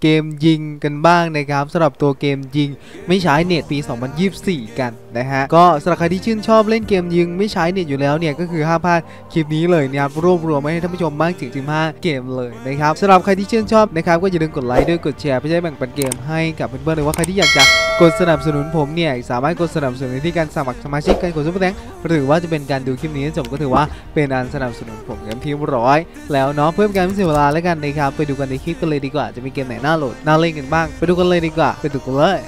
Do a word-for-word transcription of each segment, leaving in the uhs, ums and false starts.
เกมยิงกันบ้างนะครับสำหรับตัวเกมยิงไม่ใช้เน็ตปีสองพันยี่สิบสี่กันนะฮะก็สำหรับใครที่ชื่นชอบเล่นเกมยิงไม่ใช้เน็ตอยู่แล้วเนี่ยก็คือห้ามพลาดคลิปนี้เลยนะครับรวบรวมมาให้ท่านผู้ชมมากถึงสิบห้าเกมเลยนะครับสำหรับใครที่ชื่นชอบนะครับก็อย่าลืมกดไลค์ด้วยกดแชร์เพื่อให้แบ่งปันเกมให้กับเพื่อนๆหรือว่าใครที่อยากจะกดสนับสนุนผมเนี่ยสามารถกดสนับสนุนที่การสมัครสมาชิกการกดซุปเปอร์แตงหรือว่าจะเป็นการดูคลิปนี้จบก็ถือว่าเป็นการสนับสนุนผมกันที่ร้อยแล้วเนาะเพื่อการไม่เสียเวลาแล้วกันนะครับไปดูกันในคลิปกันเลยดีกว่าจะมีเกมไหนน่าโหลดน่าเล่นกันบ้างไปดูกันเลยดีกว่าไปดูกันเลย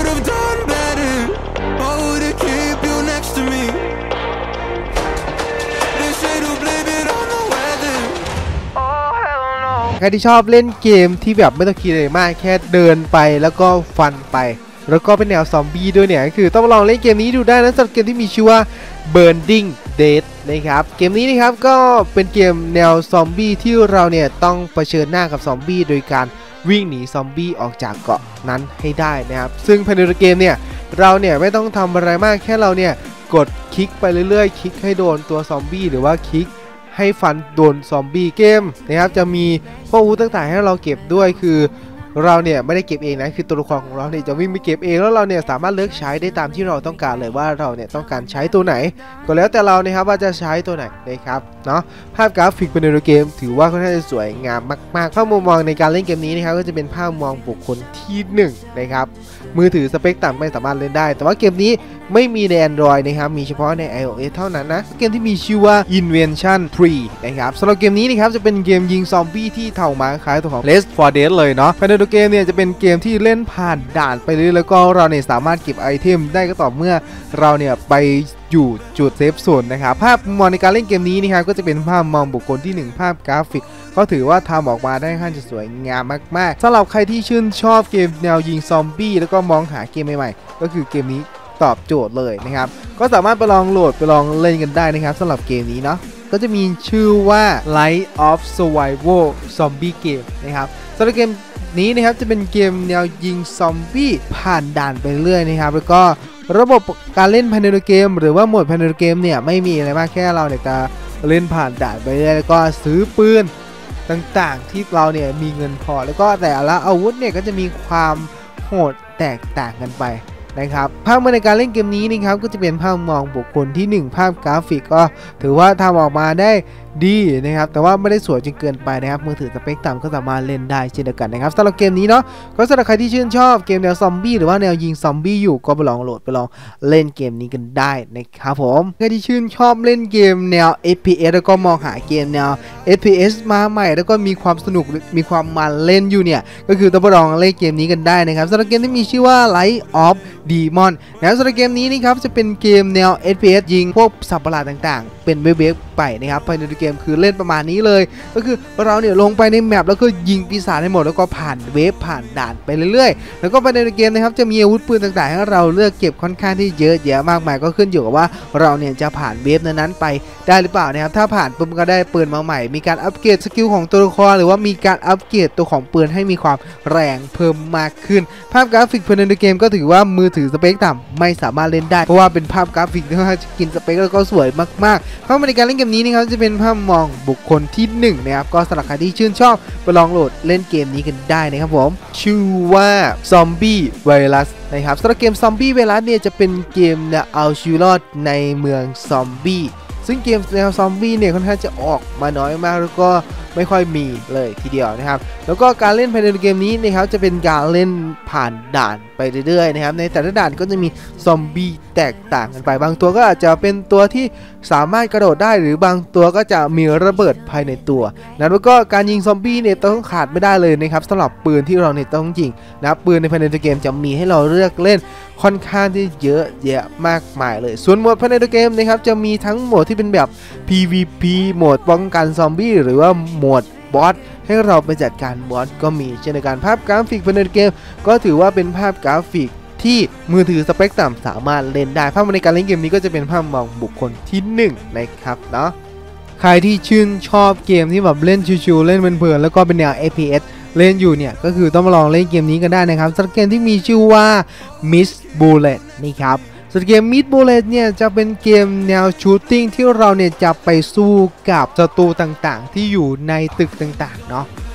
ใครที่ชอบเล่นเกมที่แบบไม่ต้องคิดอะไรมากแค่เดินไปแล้วก็ฟันไปแล้วก็เป็นแนวซอมบี้ด้วยเนี่ยคือต้องลองเล่นเกมนี้ดูได้นะสำหรับเกมที่มีชื่อว่า Burning Dead นะครับเกมนี้นะครับก็เป็นเกมแนวซอมบี้ที่เราเนี่ยต้องเผชิญหน้ากับซอมบี้โดยการวิ่งหนีซอมบี้ออกจากเกาะนั้นให้ได้นะครับซึ่งภายในเกมเนี่ยเราเนี่ยไม่ต้องทำอะไรมากแค่เราเนี่ยกดคลิกไปเรื่อยๆคลิกให้โดนตัวซอมบี้หรือว่าคลิกให้ฟันโดนซอมบี้เกมนะครับจะมีพวกอาวุธต่างๆให้เราเก็บด้วยคือเราเนี่ยไม่ได้เก็บเองนะคือตัวละครของเราเนี่ยจะวิ่งไปเก็บเองแล้วเราเนี่ยสามารถเลือกใช้ได้ตามที่เราต้องการเลยว่าเราเนี่ยต้องการใช้ตัวไหนก็แล้วแต่เรานะครับว่าจะใช้ตัวไหนนะครับเนาะภาพกราฟิกภายในเกมถือว่าค่อนข้างจะสวยงามมากๆภาพมุมมองในการเล่นเกมนี้นะครับก็จะเป็นภาพมองบุคคลที่หนึ่งนะครับมือถือสเปคต่ำไม่สามารถเล่นได้แต่ว่าเกมนี้ไม่มีใน Android นะครับมีเฉพาะใน iOS เท่านั้นนะเกมที่มีชื่อว่า Invention ทรี นะครับสำหรับเกมนี้นะครับจะเป็นเกมยิงซอมบี้ที่เท่ามาคล้ายตัวของ Left โฟร์ Dead เลยเนาะภายในตัวเกมเนี่ยจะเป็นเกมที่เล่นผ่านด่านไปเรื่อยแล้วก็เราเนี่ยสามารถเก็บไอเทมได้ก็ต่อเมื่อเราเนี่ยไปอยู่จุดเซฟโซนนะครับภาพมองในการเล่นเกมนี้นะครับก็จะเป็นภาพมองบุคคลที่หนึ่งภาพกราฟิกก็ถือว่าทำออกมาได้ค่อนข้างจะสวยงามมากๆสำหรับใครที่ชื่นชอบเกมแนวยิงซอมบี้แล้วก็มองหาเกมใหม่ๆก็คือเกมนี้ตอบโจทย์เลยนะครับก็สามารถไปลองโหลดไปลองเล่นกันได้นะครับสำหรับเกมนี้เนาะก็จะมีชื่อว่า Light of Survival Zombie Game นะครับสำหรับเกมนี้นะครับจะเป็นเกมแนวยิงซอมบี้ผ่านด่านไปเรื่อยนะครับแล้วก็ระบบการเล่นภายในเกมหรือว่าโหมดภายในเกมเนี่ยไม่มีอะไรมากแค่เราเนี่ยจะเล่นผ่านด่านไปเรื่อยแล้วก็ซื้อปืนต่างๆที่เราเนี่ยมีเงินพอแล้วก็แต่ละอาวุธเนี่ยก็จะมีความโหดแตกต่างกันไปนะครับภาพในการเล่นเกมนี้นะครับก็จะเป็นภาพมองบุคคลที่หนึ่งภาพกราฟิกก็ถือว่าทำออกมาได้ดีนะครับแต่ว่าไม่ได้สวยจนเกินไปนะครับมือถือสเปคต่ำก็สามารถเล่นได้เช่นเดียวกันนะครับสำหรับเกมนี้เนาะก็สำหรับใครที่ชื่นชอบเกมแนวซอมบี้หรือว่าแนวยิงซอมบี้อยู่ก็ไปลองโหลดไปลองเล่นเกมนี้กันได้นะครับผมใครที่ชื่นชอบเล่นเกมแนว เอฟ พี เอส แล้วก็มองหาเกมแนว เอฟ พี เอส มาใหม่แล้วก็มีความสนุกมีความมันเล่นอยู่เนี่ยก็คือต้องไปลองเล่นเกมนี้กันได้นะครับสำหรับเกมที่มีชื่อว่า Light of Demon นะสำหรับเกมนี้นะครับจะเป็นเกมแนว เอฟ พี เอส ยิงพวกสัตว์ประหลาดต่างๆเป็นเว็บๆไปนะครับภายในเกมคือเล่นประมาณนี้เลยก็คือเราเนี่ยลงไปในแมปแล้วก็ยิงปีศาจให้หมดแล้วก็ผ่านเวฟผ่านด่านไปเรื่อยๆแล้วก็ภายในเกมนะครับจะมีอาวุธปืนต่างๆให้เราเลือกเก็บค่อนข้างที่เยอะแยะมากมายก็ขึ้นอยู่กับว่าเราเนี่ยจะผ่านเวฟนั้นๆไปได้หรือเปล่านะครับถ้าผ่านปุ๊บก็ได้ปืนมาใหม่มีการอัปเกรดสกิลของตัวละครหรือว่ามีการอัปเกรดตัวของปืนให้มีความแรงเพิ่มมากขึ้นภาพกราฟิกภายในเกมก็ถือว่ามือถือสเปคต่ำไม่สามารถเล่นได้เพราะว่าเป็นภาพกราฟิกที่กินสเปคแล้วก็สวยมากๆเพราะในการเล่นเกมนี้นะครับจะเป็นภาพมองบุคคลที่หนึ่งนะครับก็สำหรับใครที่ชื่นชอบไปลองโหลดเล่นเกมนี้กันได้นะครับผมชื่อว่า Zombie Virus นะครับสำหรับเกม Zombie Virus เนี่ยจะเป็นเกมแนวเอาชีวิตรอดในเมืองซอมบี้ซึ่งเกมแนวซอมบี้เนี่ยค่อนข้างจะออกมาน้อยมากแล้วก็ไม่ค่อยมีเลยทีเดียวนะครับแล้วก็การเล่นภายในเกมนี้นะครับจะเป็นการเล่นผ่านด่านไปเรื่อยๆนะครับในแต่ละด่านก็จะมีซอมบี้แตกต่างกันไปบางตัวก็อาจจะเป็นตัวที่สามารถกระโดดได้หรือบางตัวก็จะมีระเบิดภายในตัวนะแล้วก็การยิงซอมบี้เนี่ยต้องขาดไม่ได้เลยนะครับสำหรับปืนที่เราเนี่ยต้องยิงนะปืนในภายในเกมจะมีให้เราเลือกเล่นค่อนข้างที่เยอะแยะมากมายเลยส่วนโหมดภายในเกมนะครับจะมีทั้งโหมดที่เป็นแบบ พี วี พี โหมดป้องกันซอมบี้หรือว่าโหมดบอสให้เราไปจัดการบอสก็มีเช่นเดียวกันภาพกราฟิกภายในเกมก็ถือว่าเป็นภาพกราฟิกที่มือถือสเปคต่ำสามารถเล่นได้ภาพในการเล่นเกมนี้ก็จะเป็นภาพมองบุคคลที่หนึ่งนะครับเนาะใครที่ชื่นชอบเกมที่แบบเล่นชิวๆเล่นเพลินๆแล้วก็เป็นแนว เอฟ พี เอส เล่นอยู่เนี่ยก็คือต้องมาลองเล่นเกมนี้กันได้นะครับสำหรับเกมที่มีชื่อว่า Miss Bullet นี่ครับส่วนเกม Miss Bullet เนี่ยจะเป็นเกมแนวชูตติ้งที่เราเนี่ยจะไปสู้กับศัตรูต่างๆที่อยู่ในตึกต่างๆเนาะ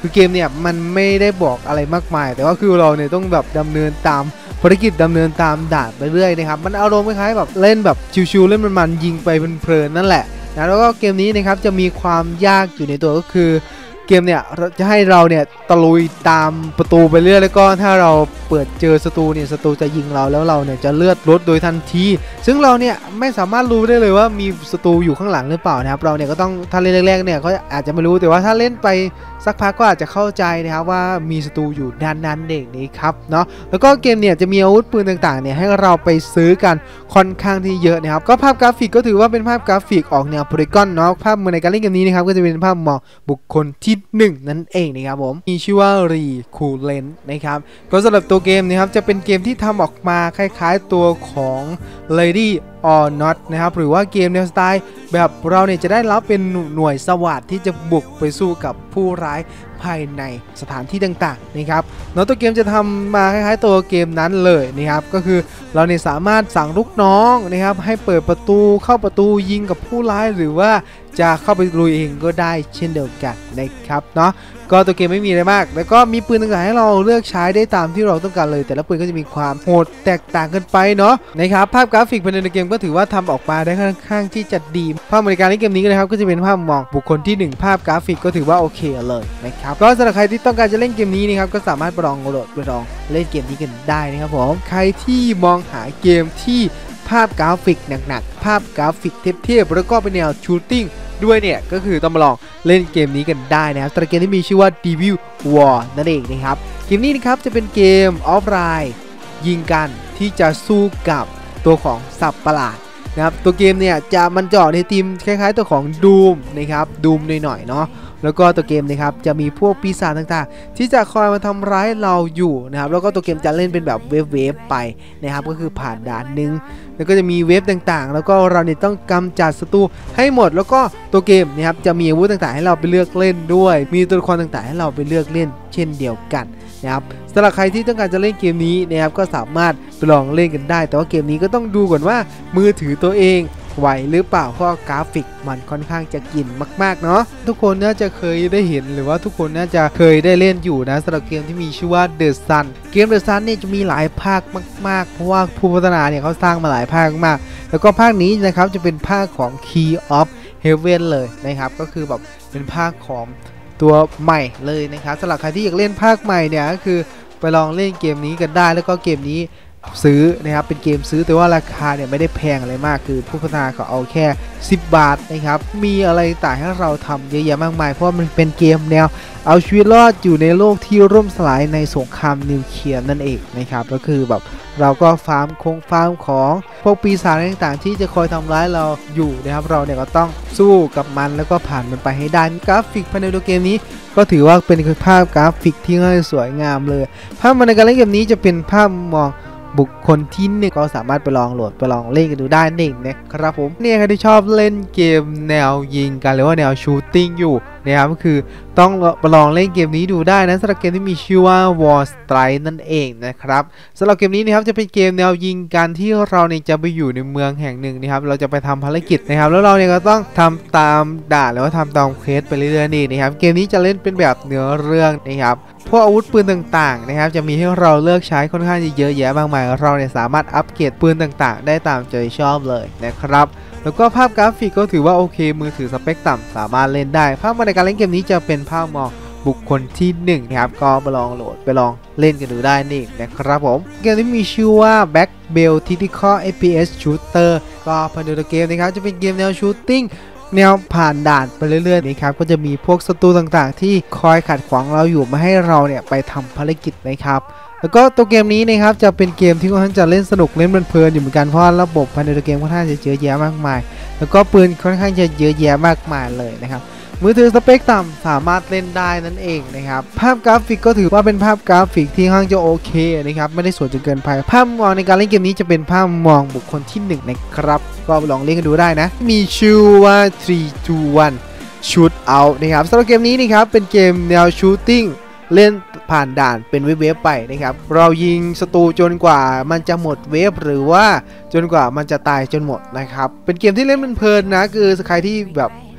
คือเกมเนี่ยมันไม่ได้บอกอะไรมากมายแต่ว่าคือเราเนี่ยต้องแบบดำเนินตามภารกิจดำเนินตามด่านไปเรื่อยนะครับมันอารมณ์คล้ายๆแบบเล่นแบบชิวๆเล่นมันๆยิงไปเพลินๆนั่นแหละนะแล้วก็เกมนี้นะครับจะมีความยากอยู่ในตัวก็คือเกมเนี่ยจะให้เราเนี่ยตะลุยตามประตูไปเรื่อยแล้วก็ถ้าเราเปิดเจอศัตรูเนี่ยศัตรูจะยิงเราแล้วเราเนี่ยจะเลือดลดโดยทันทีซึ่งเราเนี่ยไม่สามารถรู้ได้เลยว่ามีศัตรูอยู่ข้างหลังหรือเปล่านะครับเราเนี่ยก็ต้องถ้าเล่นแรกๆเนี่ยก็อาจจะไม่รู้แต่ว่าถ้าเล่นไปสักพักก็อาจจะเข้าใจนะครับว่ามีศัตรูอยู่ด้านนั้นเองนี้ครับเนาะแล้วก็เกมเนี่ยจะมีอาวุธปืนต่างๆเนี่ยให้เราไปซื้อกันค่อนข้างที่เยอะนะครับก็ภาพกราฟิกก็ถือว่าเป็นภาพกราฟิกออกแนวโพลีกอนเนาะภาพในการเล่นเกมนี้นะครับก็จะเป็นภาพมองบุคคลที่หนึ่งนั่นเองนะครับผมมีชื่อว่ารีคูเลนนะครับก็สำหรับตัวเกมนะครับจะเป็นเกมที่ทำออกมาคล้ายๆตัวของ Lady or Not นะครับหรือว่าเกมแนวสไตล์แบบเราเนี่ยจะได้รับเป็นหน่วยสวัสดที่จะบุกไปสู้กับผู้ร้ายภายในสถานที่ต่างๆนะครับเนาะตัวเกมจะทำมาคล้ายๆตัวเกมนั้นเลยนะครับก็คือเราเนี่ยสามารถสั่งลูกน้องนะครับให้เปิดประตูเข้าประตูยิงกับผู้ร้ายหรือว่าจะเข้าไปลุยเองก็ได้เช่นเดียวกันนะครับเนาะก็ตัวเกมไม่มีอะไรมากแล้วก็มีปืนต่างๆให้เราเลือกใช้ได้ตามที่เราต้องการเลยแต่ละปืนก็จะมีความโหดแตกต่างกันไปเนาะนะครับภาพกราฟิกภายในเกมก็ถือว่าทำออกมาได้ค่อนข้างที่จะดีภาพบริการในเกมนี้นะครับก็จะเป็นภาพมองบุคคลที่หนึ่งภาพกราฟิกก็ถือว่าโอเคเลยนะครับก็สำหรับใครที่ต้องการจะเล่นเกมนี้นะครับก็สามารถไปลองโหลดไปลองเล่นเกมนี้กันได้นะครับผมใครที่มองหาเกมที่ภาพกราฟิกหนักๆภาพกราฟิกเทียบๆแล้วก็เป็นแนวชูตติ้งด้วยเนี่ยก็คือต้องมาลองเล่นเกมนี้กันได้นะครับตัวเกมที่มีชื่อว่า Devil War นั่นเองนะครับเกมนี้นะครับจะเป็นเกมออฟไลน์ยิงกันที่จะสู้กับตัวของสัตว์ประหลาดนะครับตัวเกมเนี่ยจะมันเจาะในธีมคล้ายๆตัวของ Doom นะครับ Doom หน่อยๆเนาะแล้วก็ตัวเกมนะครับจะมีพวกปีศาจต่างๆที่จะคอยมาทำร้ายเราอยู่นะครับแล้วก็ตัวเกมจะเล่นเป็นแบบเวฟๆไปนะครับก็คือผ่านด่านนึงแล้วก็จะมีเวฟต่างๆแล้วก็เราเนี่ยต้องกำจัดศัตรูให้หมดแล้วก็ตัวเกมนะครับจะมีอาวุธต่างๆให้เราไปเลือกเล่นด้วยมีตัวละครต่างๆให้เราไปเลือกเล่นเช่นเดียวกันนะครับสำหรับใครที่ต้องการจะเล่นเกมนี้นะครับก็สามารถไปลองเล่นกันได้แต่ว่าเกมนี้ก็ต้องดูก่อนว่ามือถือตัวเองไหวหรือเปล่าเพราะกราฟิกมันค่อนข้างจะกินมากๆเนาะทุกคนน่าจะเคยได้เห็นหรือว่าทุกคนน่าจะเคยได้เล่นอยู่นะสำหรับเกมที่มีชื่อว่า The Sun เกม The Sun เนี่ยจะมีหลายภาคมากๆเพราะว่าผู้พัฒนาเนี่ยเขาสร้างมาหลายภาคมากแล้วก็ภาคนี้นะครับจะเป็นภาคของ Key of Heaven เลยนะครับก็คือแบบเป็นภาคของตัวใหม่เลยนะครับสำหรับใครที่อยากเล่นภาคใหม่เนี่ยก็คือไปลองเล่นเกมนี้กันได้แล้วก็เกมนี้ซื้อนะครับเป็นเกมซื้อแต่ว่าราคาเนี่ยไม่ได้แพงอะไรมากคือผู้พัฒนาเขาเอาแค่สิบบาทนะครับมีอะไรต่างให้เราทำเยอะแยะมากมายเพราะมันเป็นเกมแนวเอาชีวิตรอดอยู่ในโลกที่ร่มสลายในสงครามนิวเคลียร์นั่นเองนะครับก็คือแบบเราก็ฟาร์มคงฟาร์มของพวกปีศาจต่างๆที่จะคอยทำร้ายเราอยู่นะครับเราเนี่ยก็ต้องสู้กับมันแล้วก็ผ่านมันไปให้ได้กราฟิกภายในตัวเกมนี้ก็ถือว่าเป็นภาพกราฟิกที่ง่ายสวยงามเลยภาพในการเล่นเกมนี้จะเป็นภาพมองบุคคลที่หนึ่งก็สามารถไปลองโหลดไปลองเล่นกันดูได้เองนะครับผมเนี่ยใครที่ชอบเล่นเกมแนวยิงกันหรือว่าแนวชูตติ้งอยู่นะครับก็คือต้องไปลองเล่นเกมนี้ดูได้นะสำหรับเกมที่มีชื่อว่า War Strike นั่นเองนะครับสำหรับเกมนี้นะครับจะเป็นเกมแนวยิงกันที่เราเนี่ยจะไปอยู่ในเมืองแห่งหนึ่งนะครับเราจะไปทำภารกิจนะครับแล้วเราเนี่ยก็ต้องทำตามด่านหรือว่าทำตามเควสไปเรื่อยๆนี่นะครับเกมนี้จะเล่นเป็นแบบเนื้อเรื่องนะครับพวกอาวุธปืนต่างๆนะครับจะมีให้เราเลือกใช้ค่อนข้างเยอะแยะมากมายเราเนี่ยสามารถอัปเกรดปืนต่างๆได้ตามใจชอบเลยนะครับแล้วก็ภาพกราฟิกก็ถือว่าโอเคมือถือสเปคต่ำสามารถเล่นได้ภาพในการเล่นเกมนี้จะเป็นภาพมองบุคคลที่หนึ่งนะครับก็ไปลองโหลดไปลองเล่นกันดูได้นี่นะครับผมเกมที่มีชื่อว่า Black Belt Tactical เอฟ พี เอส Shooter ก็ภายในตัวเกมนะครับจะเป็นเกมแนวชูตติ้งแนวผ่านด่านไปเรื่อยๆนะครับก็จะมีพวกศัตรูต่างๆที่คอยขัดขวางเราอยู่ไม่ให้เราเนี่ยไปทำภารกิจนะครับแล้วก็ตัวเกมนี้นะครับจะเป็นเกมที่ค่อนข้างจะเล่นสนุกเล่นเพลินๆอยู่เหมือนกันเพราะระบบภายในตัวเกมค่อนข้างจะเยอะแยะมากมายแล้วก็ปืนค่อนข้างจะเยอะแยะมากมายเลยนะครับมือถือสเปคต่ำสามารถเล่นได้นั่นเองนะครับภาพกราฟิกก็ถือว่าเป็นภาพกราฟิกที่ค่อนข้างจะโอเคนะครับไม่ได้สวยจนเกินไปภาพมองในการเล่นเกมนี้จะเป็นภาพมองบุคคลที่หนึ่งนะครับก็ลองเล่นกันดูได้นะมีชื่อว่าสาม สอง หนึ่ง Shoot Out นะครับสำหรับเกมนี้นะครับเป็นเกมแนวชูตติ้งเล่นผ่านด่านเป็นเวฟๆไปนะครับเรายิงศัตรูจนกว่ามันจะหมดเวฟหรือว่าจนกว่ามันจะตายจนหมดนะครับเป็นเกมที่เล่นเพลินๆนะคือใครที่แบบ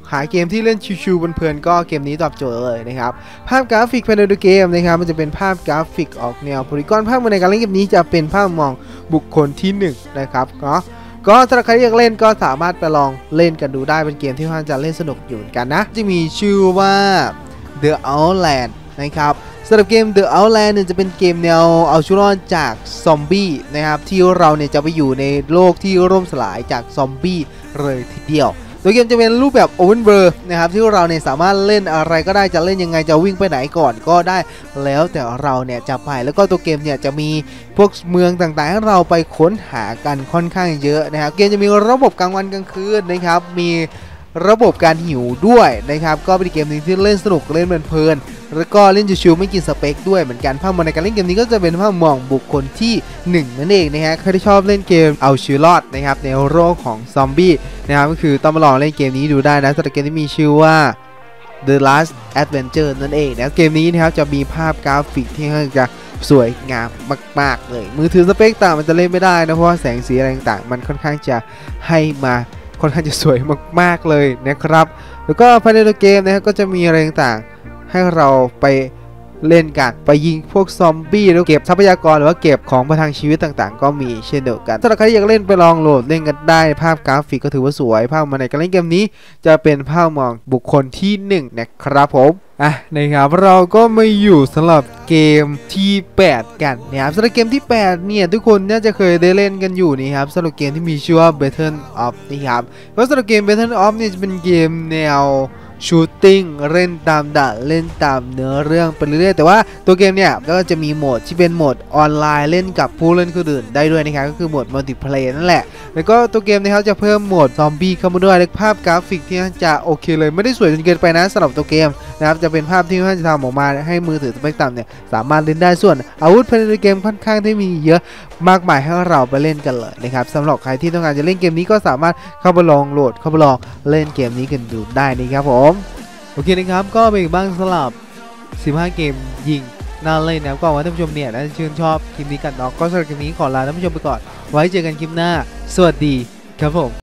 หาเกมที่เล่นชิวๆเพลินๆก็เกมนี้ตอบโจทย์เลยนะครับภาพกราฟิกภายในเกมนะครับมันจะเป็นภาพกราฟิกออกแนวโพลีกอนภาพในการเล่นเกมนี้จะเป็นภาพมองบุคคลที่หนึ่งนะครับเนาะก็สำหรับใครที่อยากเล่นก็สามารถไปลองเล่นกันดูได้เป็นเกมที่ค่อนข้างจะเล่นสนุกอยู่เหมือนกันนะจะมีชื่อว่า The Outland นะครับสำหรับเกม The Outland เนี่ยจะเป็นเกมแนวเอาชีวิตรอดจากซอมบี้นะครับที่เราเนี่ยจะไปอยู่ในโลกที่ร่มสลายจากซอมบี้เลยทีเดียวโดยเกมจะเป็นรูปแบบ Open World นะครับที่เราเนี่ยสามารถเล่นอะไรก็ได้จะเล่นยังไงจะวิ่งไปไหนก่อนก็ได้แล้วแต่เราเนี่ยจะไปแล้วก็ตัวเกมเนี่ยจะมีพวกเมืองต่างๆให้เราไปค้นหากันค่อนข้างเยอะนะครับเกมจะมีระบบกลางวันกลางคืนนะครับมีระบบการหิวด้วยนะครับก็เป็นเกมนึงที่เล่นสนุกเล่นเพลินๆแล้วก็เล่นชิวๆไม่กินสเปคด้วยเหมือนกันภาพมองในการเล่นเกมนี้ก็จะเป็นภาพมองบุคคลที่หนึ่งนั่นเองนะฮะใครที่ชอบเล่นเกมเอาชีวิตรอดนะครับในโลกของซอมบี้นะครับก็คือต้องมาลองเล่นเกมนี้ดูได้นะสำหรับเกมที่มีชื่อว่า The Last Adventure นั่นเองนะเกมนี้นะครับจะมีภาพกราฟิกที่ค่อนข้างจะสวยงามมากๆเลยมือถือสเปคต่างมันจะเล่นไม่ได้นะเพราะว่าแสงสีอะไรต่างๆมันค่อนข้างจะให้มาค่อนข้างจะสวยมากๆเลยนะครับแล้วก็ภายในตัวเกมนะครับก็จะมีอะไรต่างๆให้เราไปเล่นกันไปยิงพวกซอมบี้แล้วเก็บทรัพยากรหรือว่าเก็บของประทังชีวิตต่างๆก็มีเช่นเดียวกันถ้าใครอยากเล่นไปลองโหลดเล่นกันได้ภาพกราฟิกก็ถือว่าสวยภาพมาในการเล่นเกมนี้จะเป็นภาพมองบุคคลที่หนึ่งนะครับผมอ่ะนะครับเราก็มาอยู่สำหรับเกมที่แปดกันนะครับสำหรับเกมที่แปดเนี่ยทุกคนน่าจะเคยได้เล่นกันอยู่นี่ครับสำหรับเกมที่มีชื่อว่า Battle of นี่ครับเพราะสำหรับเกม Battle of เนี่ยจะเป็นเกมแนวชูตติ้งเล่นตามด่านเล่นตามเนื้อเรื่องไปเรื่อยๆแต่ว่าตัวเกมเนี่ยก็จะมีโหมดที่เป็นโหมดออนไลน์เล่นกับผู้เล่นคนอื่นได้ด้วยนะครับก็คือโหมดมัลติเพลย์นั่นแหละแล้วก็ตัวเกมนะครับจะเพิ่มโหมดซอมบี้เข้ามาด้วยและภาพกราฟิกที่จะโอเคเลยไม่ได้สวยจนเกินไปนะสำหรับตัวเกมนะครับจะเป็นภาพที่ท่านจะทำออกมาให้มือถือสเปคต่ำเนี่ยสามารถเล่นได้ส่วนอาวุธภายในเกมค่อนข้างที่มีเยอะมากมายให้เราไปเล่นกันเลยนะครับสำหรับใครที่ต้องการจะเล่นเกมนี้ก็สามารถเข้าไปลองโหลดเข้าไปลองเล่นเกมนี้กันดูได้นะครับผมโอเคนะครับก็เป็นบ้างสำหรับสิบห้าเกมยิงน่าเล่นนะก็หวังว่าท่านผู้ชมเนี่ยน่าจะชื่นชอบคลิปนี้กันเนาะก็สำหรับคลิปนี้ขอลาท่านผู้ชมไปก่อนไว้เจอกันคลิปหน้าสวัสดีครับผม